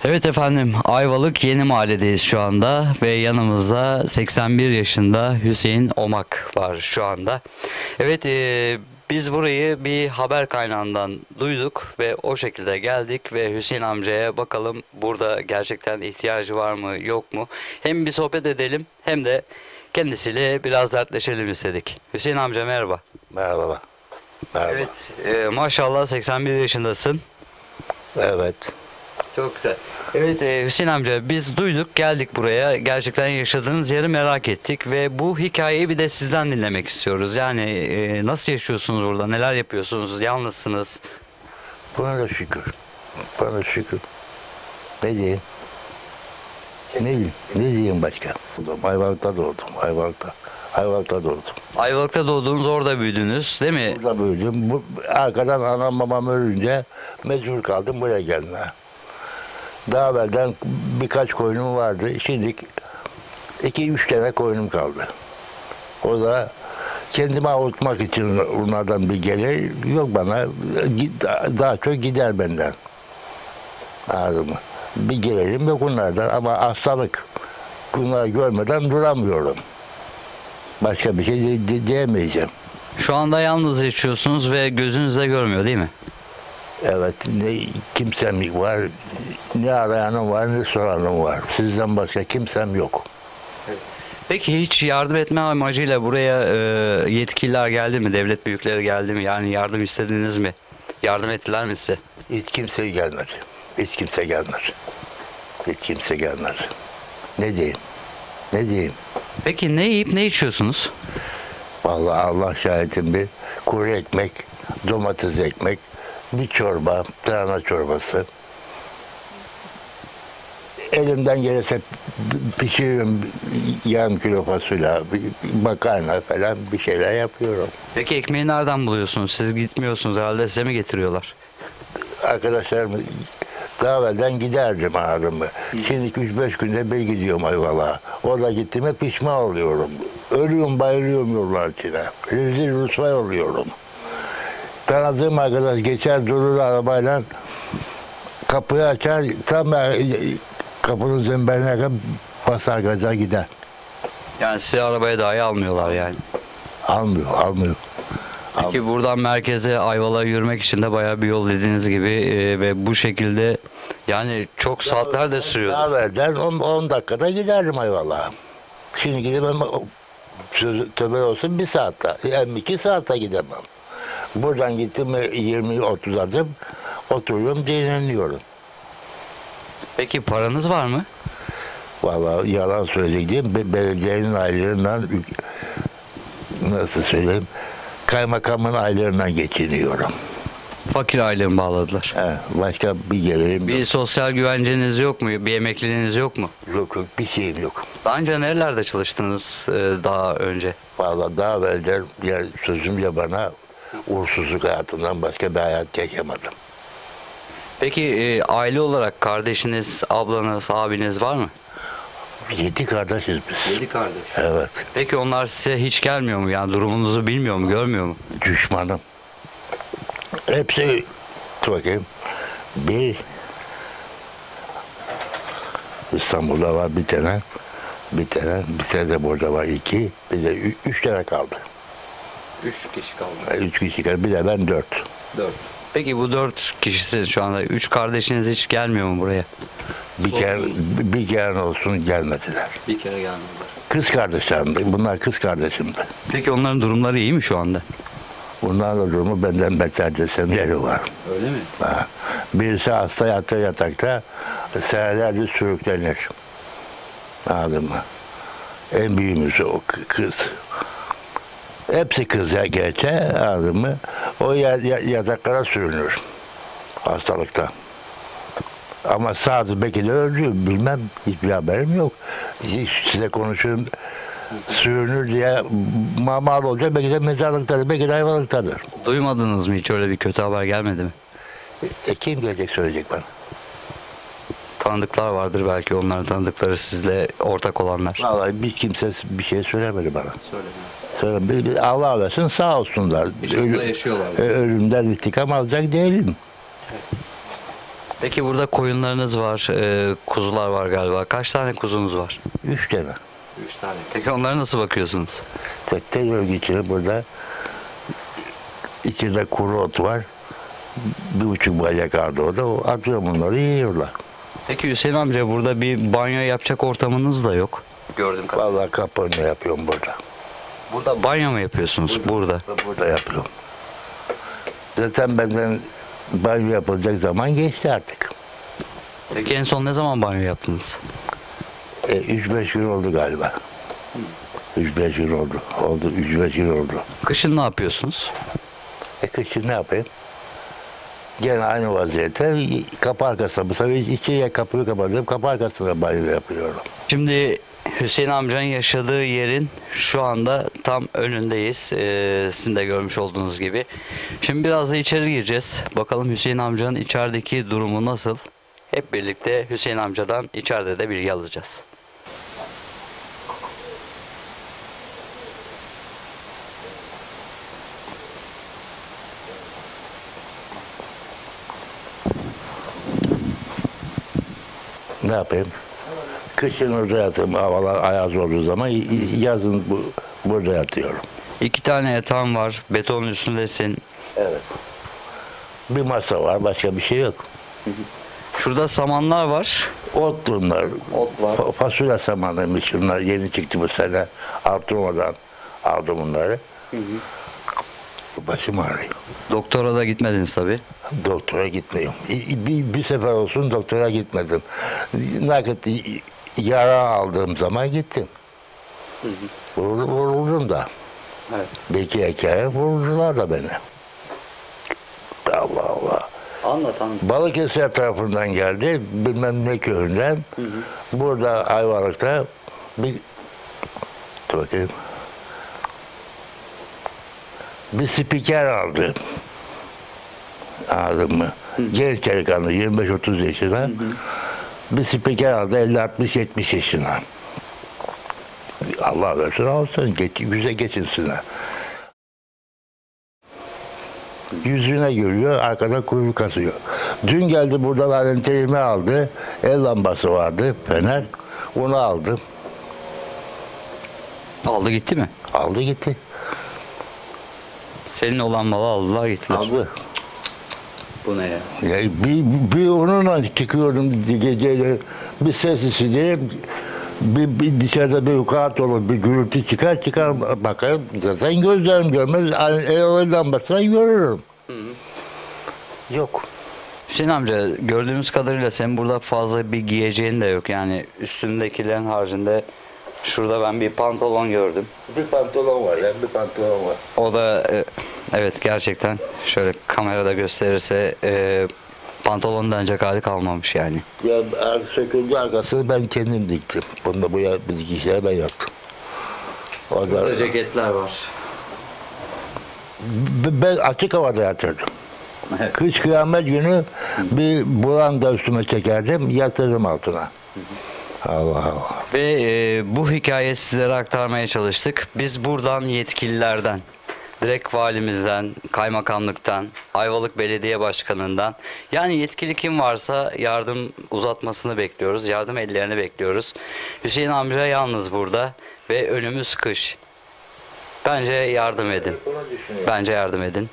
Evet efendim, Ayvalık Yeni Mahalledeyiz şu anda ve yanımızda 81 yaşında Hüseyin Omak var şu anda. Evet, biz burayı bir haber kaynağından duyduk ve o şekilde geldik ve Hüseyin amcaya bakalım burada gerçekten ihtiyacı var mı yok mu? Hem bir sohbet edelim hem de kendisiyle biraz dertleşelim istedik. Hüseyin amca merhaba. Merhaba. Merhaba. Evet, maşallah 81 yaşındasın. Evet. Çok güzel. Evet Hüseyin amca biz duyduk geldik buraya gerçekten yaşadığınız yeri merak ettik ve bu hikayeyi bir de sizden dinlemek istiyoruz. Yani nasıl yaşıyorsunuz burada, neler yapıyorsunuz, yalnızsınız? Buna da şükür. Bana şükür. Ne diyeyim? Ne diyeyim başka? Ayvalık'ta doğdum. Ayvalık'ta doğdum. Ayvalık'ta doğdunuz, orada büyüdünüz değil mi? Burada büyüdüm. Arkadan anam babam ölünce mecbur kaldım buraya gelmeye. Daha evvelden birkaç koyunum vardı. Şimdi 2-3 tane koyunum kaldı. O da kendimi avutmak için onlardan bir gelir yok bana. Daha çok gider benden. Anladın mı? Bir gelirim yok onlardan ama hastalık. Bunları görmeden duramıyorum. Başka bir şey diyemeyeceğim. Şu anda yalnız yaşıyorsunuz ve gözünüz de görmüyor değil mi? Evet, ne kimsem var, ne arayanım var, ne soranım var. Sizden başka kimsem yok. Peki hiç yardım etme amacıyla buraya yetkililer geldi mi? Devlet büyükleri geldi mi? Yani yardım istediniz mi? Yardım ettiler mi size? Hiç kimse gelmedi. Hiç kimse gelmedi. Hiç kimse gelmedi. Ne diyeyim? Ne diyeyim? Peki ne yiyip ne içiyorsunuz? Vallahi Allah şahidim bir kuru ekmek, domates ekmek, bir çorba, tarhana çorbası. Elimden gelirse pişiriyorum yarım kilo fasulye, makarna falan bir şeyler yapıyorum. Peki ekmeği nereden buluyorsunuz? Siz gitmiyorsunuz herhalde, size mi getiriyorlar? Arkadaşlarım daha evvelden giderdim ağrımı. Şimdi 3-5 günde bir gidiyorum Ayvalık'a. Orada gittiğime pişman oluyorum. Ölüyorum bayılıyorum yollar içine. Rezil rüsvay oluyorum. Tanıdığım arkadaş geçer durur arabayla kapıyı açar tam kapının zemberine kadar basar gaza gider. Yani sizi arabaya dahi almıyorlar yani. Almıyor. Peki buradan merkeze Ayvalık'a yürümek için de bayağı bir yol dediğiniz gibi ve bu şekilde yani çok saatler de sürüyor. Daha evvelden 10 dakikada giderdim Ayvalık'a. Şimdi gidemem, tövbe olsun 1 saatte, yani 2 saatte gidemem. Buradan gittim 20-30 adım, oturuyorum, dinleniyorum. Peki paranız var mı? Vallahi yalan söyleyeyim, belediyenin aylığından, nasıl söyleyeyim, kaymakamın aylığından geçiniyorum. Fakir ailemi bağladılar. Başka bir gelirim Bir yok. sosyal güvenceniz yok mu? Bir emekliliğiniz yok mu? Yok, bir şeyim yok. Daha önce nerelerde çalıştınız daha önce? Vallahi daha evvelden sözümle bana uğursuzluk hayatından başka bir hayat yaşamadım. Peki aile olarak kardeşiniz, ablanız, abiniz var mı? 7 kardeşiz biz. 7 kardeş. Evet. Peki onlar size hiç gelmiyor mu? Yani durumunuzu bilmiyor mu, görmüyor mu? Düşmanım. Hepsi bakayım. Bir İstanbul'da var bir tane. Bir tane de burada var 2. Bir de 3 tane kaldı. 3 kişi kaldı. 3 kişi kaldı. Bir de ben 4. 4. Peki bu 4 kişisiniz şu anda. 3 kardeşiniz hiç gelmiyor mu buraya? Bir kere olsun gelmediler. Bir kere gelmediler. Kız kardeşlerimdi. Bunlar kız kardeşimdi. Peki onların durumları iyi mi şu anda? Bunların da durumu benden beter desemleri var. Öyle mi? Birisi hasta yatır yatakta senelerdir sürüklenir. Anladın mı? En büyüğümüz o kız. Hepsi kız ya gerçi anladın mı? O yataklara sürünür. Hastalıkta. Ama Sadı belki de öldü. Bilmem. Hiçbir haberim yok. Size konuşurum. Sürünür diye mal olacak. Belki de mezarlıktadır. Belki de hayvanlıktadır. Duymadınız mı hiç, öyle bir kötü haber gelmedi mi? Kim gelecek söyleyecek bana? Tanıdıklar vardır belki, onların tanıdıkları, sizle ortak olanlar. Vallahi bir kimse bir şey söylemedi bana. Söyle, Allah versin sağ olsunlar. Bir şekilde yaşıyorlar. Ölümden intikam alacak değilim. Peki burada koyunlarınız var, kuzular var galiba. Kaç tane kuzunuz var? 3 tane. 3 tane. Peki onlara nasıl bakıyorsunuz? Tek örgütçülü burada içinde kuru ot var. 1,5 balya kaldı orada. O atıyorum bunları yiyorlar. Peki Hüseyin amca burada bir banyo yapacak ortamınız da yok. Gördüm kadarıyla. Vallahi kapını yapıyorum burada. Burada banyo mu yapıyorsunuz? Burada. Burada yapıyorum. Zaten benden banyo yapılacak zaman geçti artık. Peki en son ne zaman banyo yaptınız? 3-5 gün oldu galiba. 3-5 gün oldu. 3-5 gün oldu. Kışın ne yapıyorsunuz? Kışın ne yapayım? Gene aynı vaziyette kapı arkasına. Bu sefer içeriye kapıyı kapatıp kapı arkasına banyo yapıyorum. Şimdi Hüseyin amcanın yaşadığı yerin şu anda tam önündeyiz. Sizin de görmüş olduğunuz gibi. Şimdi biraz da içeri gireceğiz. Bakalım Hüseyin amcanın içerideki durumu nasıl? Hep birlikte Hüseyin amcadan içeride de bilgi alacağız. Ne yapayım? Kışın orada yatıyorum. Havalar ayaz olduğu zaman yazın burada yatıyorum. 2 tane yatağım var. Betonun üstündesin. Evet. Bir masa var. Başka bir şey yok. Şurada samanlar var. Ot bunlar. Ot var. Fasulye samanıymış bunlar. Yeni çıktı bu sene. Artırmadan aldım bunları. Başım ağrıyor. Doktora da gitmediniz tabii. Doktora gitmiyorum. Bir sefer olsun doktora gitmedim. Nakit yara aldığım zaman gittim. Vuruldum da. Evet. Bir iki kere vurdular da beni. Allah Allah. Anlat. Balıkesir tarafından geldi. Bilmem ne köyünden. Burada Ayvalık'ta dur bakayım. Bir spiker aldı. Anladın mı? Genç delikanlı 25-30 yaşına. Bir spiker aldı 50-60-70 yaşına. Allah versin alsın. Yüze geçinsinler. Yüzüne görüyor, arkadan kuyruk kasıyor. Dün geldi buradan alenterimi aldı. El lambası vardı, fener. Onu aldım. Aldı gitti mi? Aldı gitti. Senin olan malı aldılar gittiler. Aldı. Bu ne ya? Ya bir onunla çıkıyordum geceleri. Bir ses işittim. Bir dışarıda bir vukuat olur, bir gürültü çıkar bakarım. Zaten gözlerim görmez. El lambasına görürüm. Yok. Hüseyin amca gördüğümüz kadarıyla senin burada fazla bir giyeceğin de yok. Yani üstündekilerin haricinde şurada ben bir pantolon gördüm. Bir pantolon var ya, bir pantolon var. O da evet gerçekten şöyle kamerada gösterirse pantolonun denecek hali kalmamış yani. Ya söküldü arkasını ben kendim diktim. Bunda bu dikişleri ben yaptım. O da, Burada ceketler var. ben açık havada yatırdım. Evet. Kış kıyamet günü bir buran da üstüme çekerdim, yatırırım altına. Allah Allah. Ve bu hikayeyi sizlere aktarmaya çalıştık. Biz buradan yetkililerden, direkt valimizden, kaymakamlıktan, Ayvalık Belediye Başkanı'ndan, yani yetkili kim varsa yardım uzatmasını bekliyoruz. Yardım ellerini bekliyoruz. Hüseyin amca yalnız burada ve önümüz kış. Bence yardım edin. Bence yardım edin.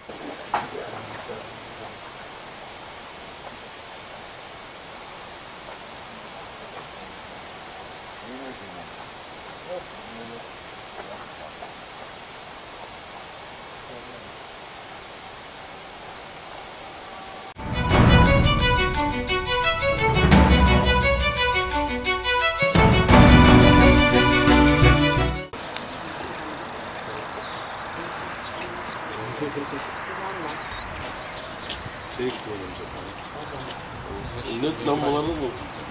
LED lambalarını mı?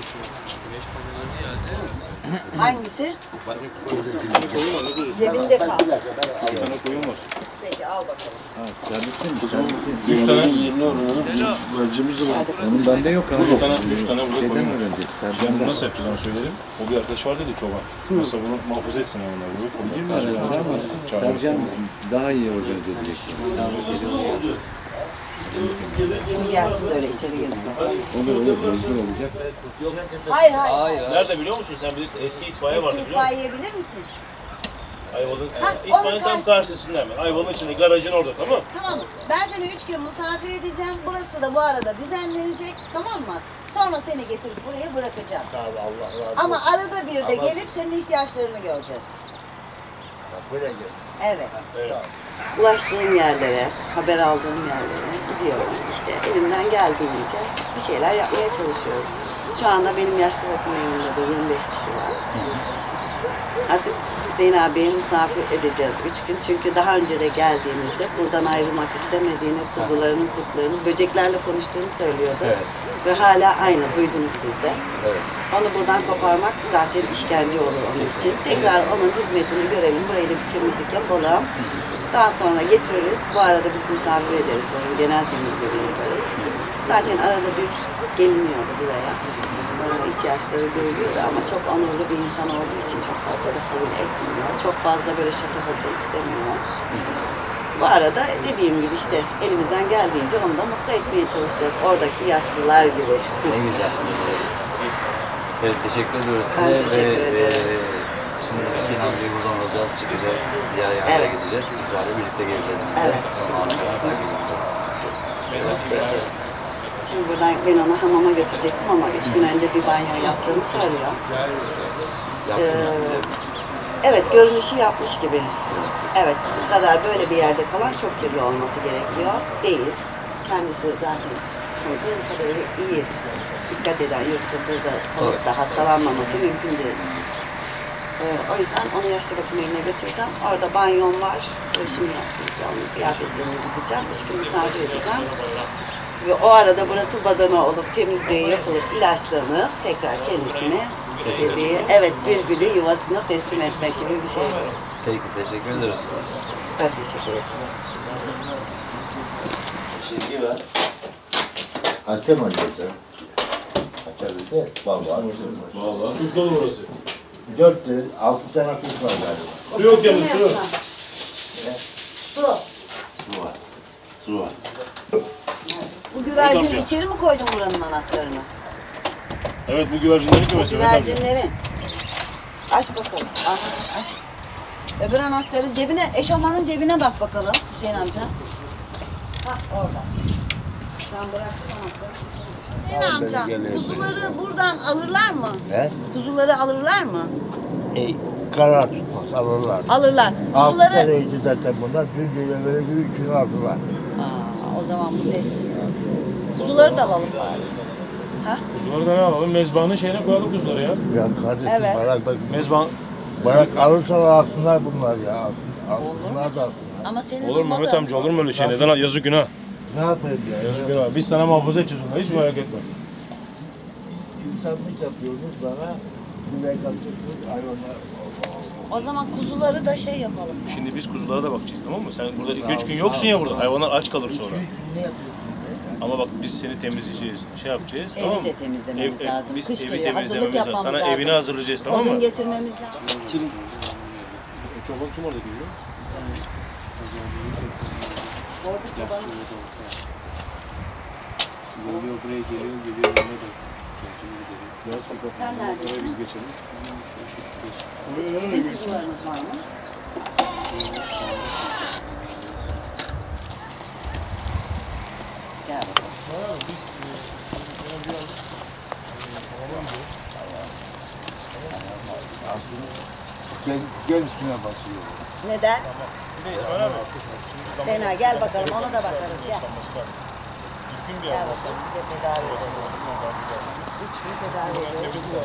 Hangisi? Cebinde kaldı. Bir tane koyun var. Peki al bakalım. 3 tane vercimiz var. Onun bende yok abi. 3 tane burada koyun var. öğrendik? Yani bunu nasıl yapacağız onu söyleyelim. O bir arkadaş var dedi çoban. Nasıl bunu muhafaza etsin onlar gibi. Sercan daha iyi organize edecek. Kim gelsin de öyle içeri girsin. Olur. Hayır hayır. Nerede biliyor musun? Sen bilirsin. Eski itfaiye vardı Eski biliyor musun? itfaiye bilir misin? Ayvalık'ın Ha, itfaiyenin onun tam karşısında hemen. Ayvalık'ın içinde, garajın orada, tamam mı? Tamam mı? Ben seni 3 gün misafir edeceğim. Burası da bu arada düzenlenecek. Tamam mı? Sonra seni getirip buraya bırakacağız. Abi Allah razı olsun. Ama arada bir de gelip senin ihtiyaçlarını göreceğiz. Buraya gel. Evet. Evet. Ulaştığım yerlere, haber aldığım yerlere gidiyorum. İşte elimden geldiğince bir şeyler yapmaya çalışıyoruz. Şu anda benim yaşlı bakım evimde de 25 kişi var. Artık Hüseyin abiye misafir edeceğiz 3 gün. Çünkü daha önce de geldiğimizde buradan ayrılmak istemediğini, kuzularının, kurtlarının, böceklerle konuştuğunu söylüyordu. Evet. Ve hala aynı, duydunuz siz de. Evet. Onu buradan koparmak zaten işkence olur onun için. Tekrar onun hizmetini görelim, burayı da bir temizlik yapalım. Daha sonra getiririz. Bu arada biz misafir ederiz onu, genel temizliğini yaparız. Zaten arada bir geliniyordu buraya. İhtiyaçları görülüyordu ama çok onurlu bir insan olduğu için çok fazla da kabul etmiyor. Çok fazla böyle şatafatı istemiyor. Bu arada dediğim gibi işte elimizden geldiğince onu da mutlu etmeye çalışacağız. Oradaki yaşlılar gibi. Ne güzel. Evet, teşekkür ediyoruz Ben size. teşekkür ederim. Şimdi Hüseyin amcayı buradan alacağız, çıkacağız. Diğer yerlere Evet. gideceğiz. Sizlerle birlikte geleceğiz biz de. Evet. Sonra Ankara'ya takip edeceğiz. Şimdi buradan ben onu hamama götürecektim ama 3 gün önce bir banyo yaptığını söylüyor. Yaptınız sizce. Evet, görünüşü yapmış gibi. Evet, bu kadar böyle bir yerde kalan çok kirli olması gerekiyor. Değil. Kendisi zaten sandığım kadarıyla iyi dikkat eden, yoksa burada kalıp da hastalanmaması mümkün değil. O yüzden onu yaşlı bakım evine götüreceğim. Orada banyon var. Başını yaptıracağım, kıyafetlerini gideceğim. 3 gün misafir edeceğim. Ve o arada burası badana olup temizliği yapılıp ilaçlanıp tekrar kendisine istediği, evet, bülbülü yuvasına teslim etmek gibi bir şey. Peki, teşekkür ederiz. Ben teşekkür ederim. Teşekkür ederim. Açam acaba. Açabildi. Vallahi. Vallahi kuş dolu burası. 4 tane, 6 tane kuş var galiba. Su yok yalnız, su yok. Su. Su var. Su var. Bu güvercini amca. içeri mi koydun buranın anahtarını? Evet, bu güvercinlerin kümesi. Mehmet amca. Güvercinleri. Aç bakalım. Aç, aç. Öbür anahtarı cebine, eşofmanın cebine bak bakalım Hüseyin amca. Bak orada. Sen bıraktın anahtarı. Hüseyin amca, geliyor. kuzuları buradan alırlar mı? He? Kuzuları alırlar mı? Karar tutmaz. Alırlar. Alırlar. 6 Kuzuları... taneydi zaten bunlar. Dün gece böyle bir üçünü aldılar. Aa, o zaman bu tehlikeli. Kuzuları da alalım bari. Ha? Kuzuları da ne alalım? Mezbanın şeyine koyalım kuzuları ya. Ya kardeşim Evet. barak, barak alırsalar alsınlar bunlar ya. Alsınlar da alsınlar. Ama senin Olur mu Mehmet amca, olur mu öyle şey? Neden? Yazık günah. Ne yapayım ya? Yazık günah. Biz sana muhafaza edeceğiz onları, hiç merak etme. İnsanlık yapıyorsunuz bana. Güven katıyorsunuz hayvanlar. O zaman kuzuları da şey yapalım. Şimdi biz kuzulara da bakacağız, tamam mı? Sen burada 2-3 gün yoksun ya burada. Hayvanlar aç kalır sonra. Ne yapıyorsunuz? Ama bak biz seni temizleyeceğiz, şey yapacağız, tamam mı? Evi de temizlememiz lazım. Biz Kış evi geliyor, hazırlık temizlememiz lazım. yapmamız Sana lazım. evini hazırlayacağız, tamam Odun mı? getirmemiz lazım. Çoban kim orada geliyor? Orada çoban. Geliyor, buraya geliyor, geliyor, yanına da. Sen neredesin? Biz geçelim. Sizin kuzularınız var mı? Gel bakalım. Gel üstüne basıyor. Neden? Bir de İsmail abi. Fena, gel bakalım, ona da bakarız. Gel. Düzgün bir Gel yer. bakalım, bir de tedavi edelim. Üç gün tedavi ediyoruz.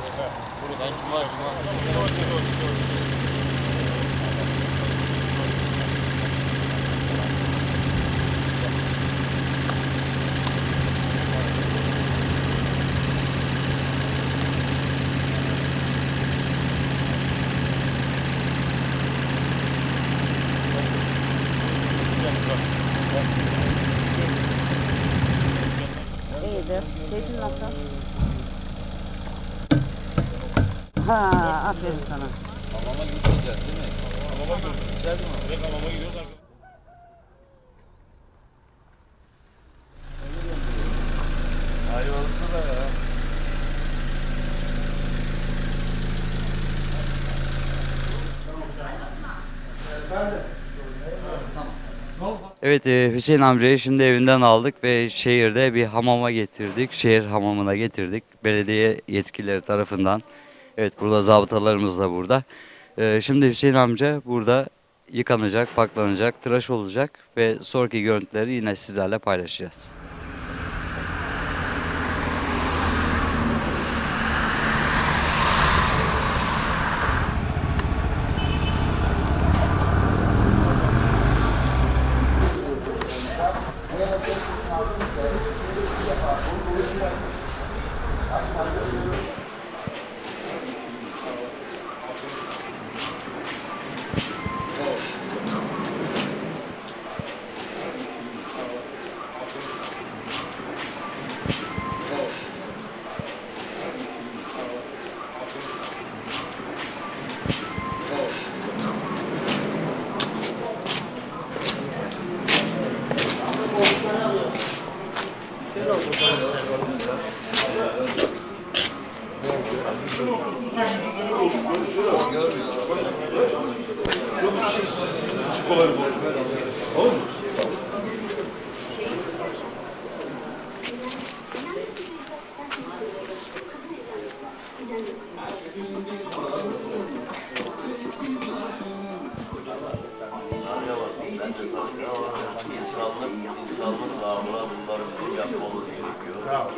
İyidir. Keyfin nasıl? Ha, aferin sana. Hamama gidiyoruz. Direkt hamama gidiyoruz. Evet, Hüseyin amcayı şimdi evinden aldık ve şehirde bir hamama getirdik. Şehir hamamına getirdik. Belediye yetkilileri tarafından. Evet, burada zabıtalarımız da burada. Şimdi Hüseyin amca burada yıkanacak, paklanacak, tıraş olacak ve sonraki görüntüleri yine sizlerle paylaşacağız. İnsanlık namına bunların bir yapmamız gerekiyor.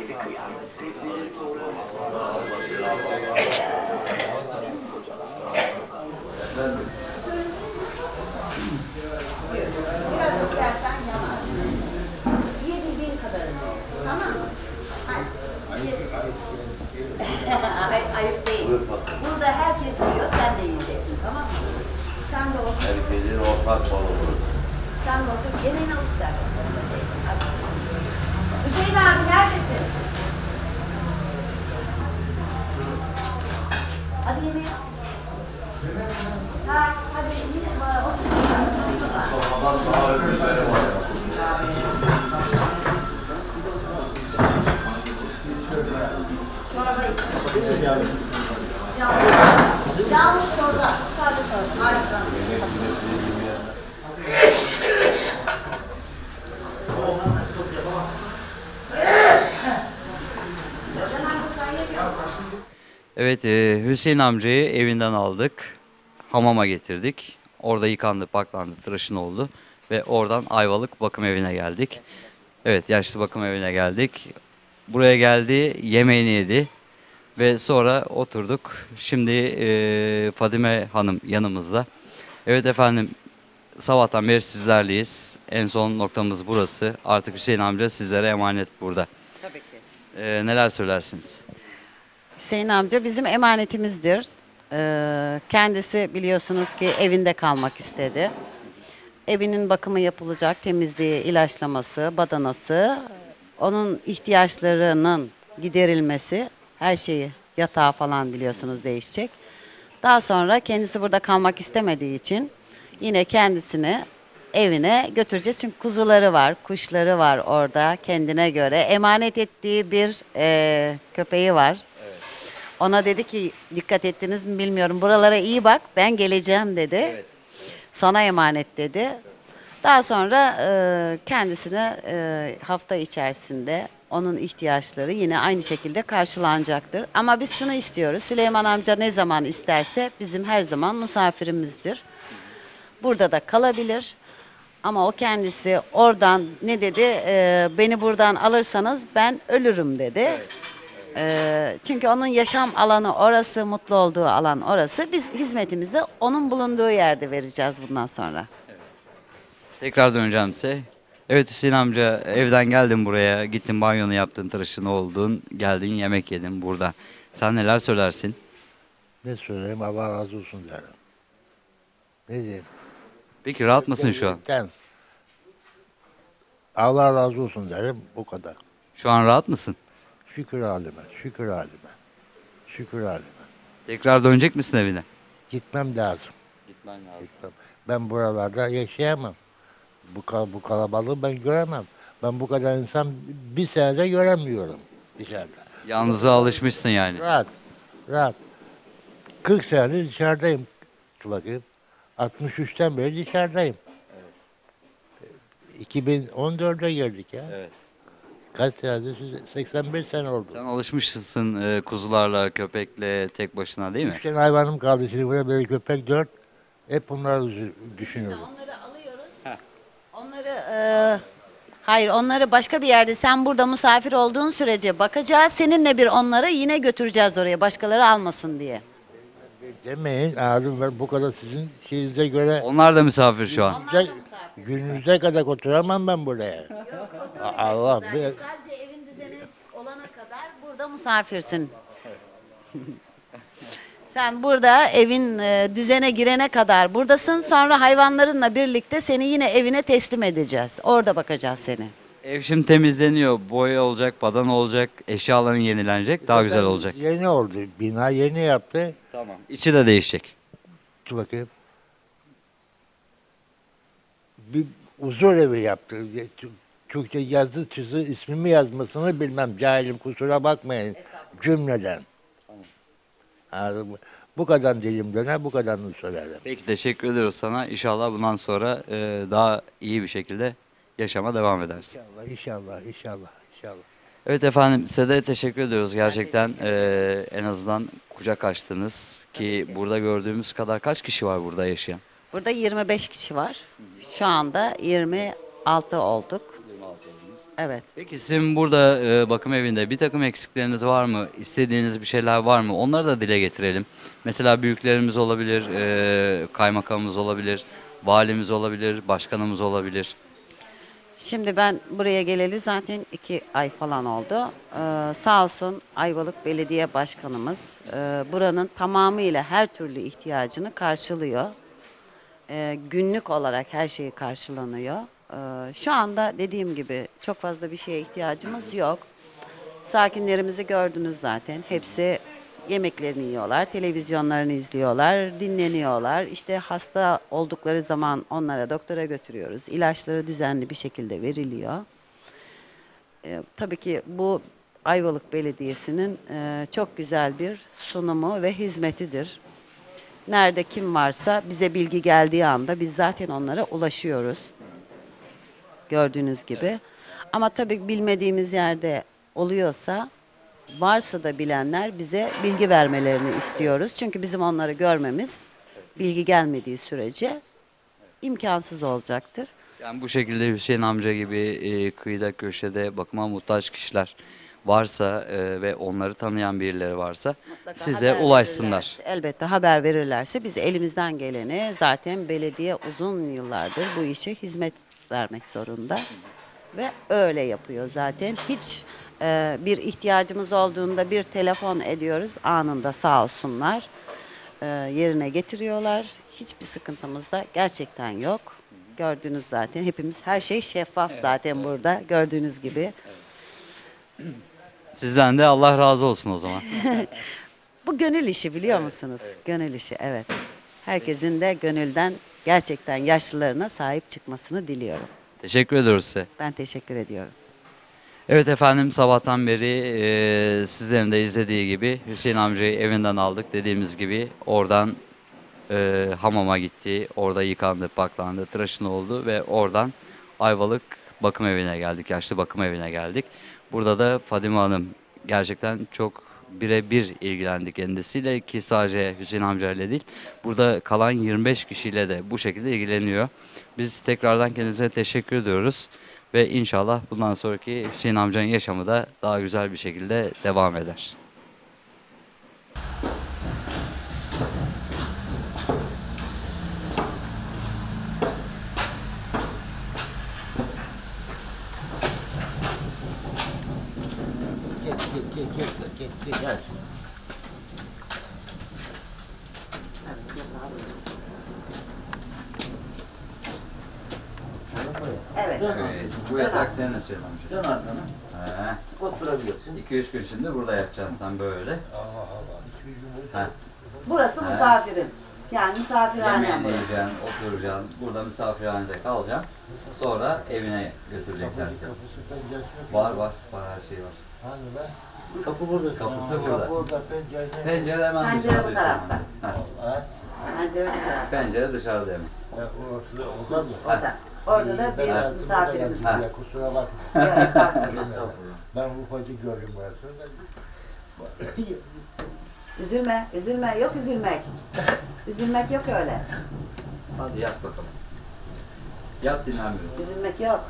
Biraz istersen yanar. Yiyebildiğin kadarını. Tamam mı? Hadi. Ayıp değil. Burada herkes yiyor, sen de yiyeceksin, tamam mı? Sen de otur. Herkesin ortak malı burası. Sen de otur. Yemeğini al istersen. Hadi. Hüseyin abi neredesin? Hadi yemeği al. Ha, hadi yine otur. Sonradan daha öbürleri var. Çorba istedim. Yalnız çorba. Sadece çorba. Harika. Evet, Hüseyin amcayı evinden aldık. Hamama getirdik. Orada yıkandı, paklandı, tıraşın oldu. Ve oradan Ayvalık bakım evine geldik. Evet, yaşlı bakım evine geldik. Buraya geldi, yemeğini yedi. Ve sonra oturduk. Şimdi Fadime Hanım yanımızda. Evet efendim, sabahtan beri sizlerleyiz. En son noktamız burası. Artık Hüseyin amca sizlere emanet burada. Tabii ki. Neler söylersiniz? Hüseyin amca bizim emanetimizdir. Kendisi biliyorsunuz ki evinde kalmak istedi. Evinin bakımı yapılacak, temizliği, ilaçlaması, badanası, onun ihtiyaçlarının giderilmesi, her şeyi, yatağı falan biliyorsunuz değişecek. Daha sonra kendisi burada kalmak istemediği için yine kendisini evine götüreceğiz. Çünkü kuzuları var, kuşları var orada kendine göre. Emanet ettiği bir köpeği var. Ona dedi ki dikkat ettiniz mi bilmiyorum. Buralara iyi bak, ben geleceğim dedi. Sana emanet dedi. Daha sonra kendisine hafta içerisinde onun ihtiyaçları yine aynı şekilde karşılanacaktır. Ama biz şunu istiyoruz. Süleyman amca ne zaman isterse bizim her zaman misafirimizdir. Burada da kalabilir. Ama o kendisi oradan ne dedi? Beni buradan alırsanız ben ölürüm dedi. Çünkü onun yaşam alanı orası, mutlu olduğu alan orası. Biz hizmetimizi onun bulunduğu yerde vereceğiz bundan sonra. Tekrar döneceğim size. Evet Hüseyin amca, evden geldin buraya, gittin banyonu yaptın, tıraşını oldun, geldin yemek yedin burada. Sen neler söylersin? Ne söyleyeyim, Allah razı olsun derim. Ne diyeyim? Peki rahat mısın şu an? Gerçekten Allah razı olsun derim, bu kadar. Şu an rahat mısın? Şükür halime, şükür halime, şükür halime. Tekrar dönecek misin evine? Gitmem lazım. Gitmen lazım. Gitmem. Ben buralarda yaşayamam. Bu kalabalığı ben göremem. Ben bu kadar insan bir senede göremiyorum dışarıda. Yalnızlığa alışmışsın yani. Rahat, rahat. 40 senedir dışarıdayım. Dur bakayım. 63'ten beri dışarıdayım. 2014'e girdik ya. Evet. Kaç sene? 85 sene oldu. Sen alışmışsın kuzularla, köpekle tek başına değil mi? 3 tane hayvanım kaldı şimdi buraya, böyle köpek 4. Hep bunları düşünüyorum. Onları alıyoruz. Hayır, onları başka bir yerde sen burada misafir olduğun sürece bakacağız. Seninle bir onları yine götüreceğiz oraya. Başkaları almasın diye. Demeyin ağzım ver, bu kadar sizin şeyinize göre Onlar da misafir şu an. gününüze kadar oturamam ben buraya. Allah bir Sadece evin düzeni olana kadar burada misafirsin. Sen burada evin düzene girene kadar buradasın. Sonra hayvanlarınla birlikte seni yine evine teslim edeceğiz. Orada bakacağız seni. Ev şimdi temizleniyor. Boya olacak, badana olacak, eşyaların yenilenecek. Daha güzel olacak. Yeni oldu. Bina yeni yaptı. Tamam. İçi de değişecek. Dur bakayım. Bir huzur evi yaptı. Türkçe yazı çizi ismimi yazmasını bilmem. Cahilim, kusura bakmayın cümleden. Ağzım- Bu kadar dilim döner, bu kadarını söylerim. Peki teşekkür ediyoruz sana. İnşallah bundan sonra daha iyi bir şekilde yaşama devam edersin. İnşallah, inşallah, inşallah, inşallah. Evet efendim size de teşekkür ediyoruz. Gerçekten en azından kucak açtınız ki burada gördüğümüz kadar kaç kişi var burada yaşayan? Burada 25 kişi var. Şu anda 26 olduk. Evet. Peki sizin burada bakım evinde bir takım eksikleriniz var mı? İstediğiniz bir şeyler var mı? Onları da dile getirelim. Mesela büyüklerimiz olabilir, kaymakamımız olabilir, valimiz olabilir, başkanımız olabilir. Şimdi ben buraya geleli zaten 2 ay falan oldu. Sağ olsun Ayvalık Belediye Başkanımız buranın tamamıyla her türlü ihtiyacını karşılıyor. Günlük olarak her şeyi karşılanıyor. Şu anda dediğim gibi çok fazla bir şeye ihtiyacımız yok. Sakinlerimizi gördünüz zaten. Hepsi yemeklerini yiyorlar, televizyonlarını izliyorlar, dinleniyorlar. İşte hasta oldukları zaman onlara doktora götürüyoruz. İlaçları düzenli bir şekilde veriliyor. Tabii ki bu Ayvalık Belediyesi'nin çok güzel bir sunumu ve hizmetidir. Nerede kim varsa bize bilgi geldiği anda biz zaten onlara ulaşıyoruz. Gördüğünüz gibi. Ama tabii bilmediğimiz yerde oluyorsa, varsa da bilenler bize bilgi vermelerini istiyoruz. Çünkü bizim onları görmemiz bilgi gelmediği sürece imkansız olacaktır. Yani bu şekilde Hüseyin amca gibi kıyıda köşede bakıma muhtaç kişiler varsa ve onları tanıyan birileri varsa Mutlaka size haber ulaşsınlar. verirlerse, elbette haber verirlerse biz elimizden geleni, zaten belediye uzun yıllardır bu işe hizmet vermek zorunda ve öyle yapıyor zaten. Hiç bir ihtiyacımız olduğunda bir telefon ediyoruz, anında sağ olsunlar yerine getiriyorlar. Hiçbir sıkıntımız da gerçekten yok. Gördünüz zaten, hepimiz her şey şeffaf zaten burada gördüğünüz gibi. Sizden de Allah razı olsun o zaman. Bu gönül işi biliyor musunuz? Gönül işi, evet. Herkesin de gönülden gerçekten yaşlılarına sahip çıkmasını diliyorum. Teşekkür ediyoruz size. Ben teşekkür ediyorum. Evet efendim sabahtan beri sizlerin de izlediği gibi Hüseyin amcayı evinden aldık. Dediğimiz gibi oradan hamama gitti. Orada yıkandı, paklandı, tıraşını oldu ve oradan Ayvalık bakım evine geldik. Yaşlı bakım evine geldik. Burada da Fadime Hanım gerçekten çok birebir ilgilendi kendisiyle ki sadece Hüseyin amcayla değil. Burada kalan 25 kişiyle de bu şekilde ilgileniyor. Biz tekrardan kendisine teşekkür ediyoruz. Ve inşallah bundan sonraki Hüseyin amcanın yaşamı da daha güzel bir şekilde devam eder. Gel gelsin. Evet. Bu yatak senin Hüseyin amca. Dön arkana. Oturabilirsin. 2-3 gün içinde burada yatacaksın sen böyle. Burası misafirim. Yani misafirhanem Yemeğini burası. yiyeceksin, oturacaksın, burada misafirhanede kalacaksın. Sonra evine götürecekler seni. Var her şey var. Hani be? Kapı burada. Kapısı burada. Kapı orada, pencere. Pencere hemen Pencere dışarıda. bu tarafta. Ha. Ha? Bence öyle taraf. Pencere dışarıda hemen. Ya orası oda mı? Orada. Orada da Ben bir hayatımda misafirimiz da var. ya, kusura bakma. Yok, estağfurullah. Ben ufacık gördüm burası da. Üzülme, üzülme. Yok üzülmek. Üzülmek yok öyle. Hadi yat bakalım. Yat dinlenmiyor. Üzülmek yok.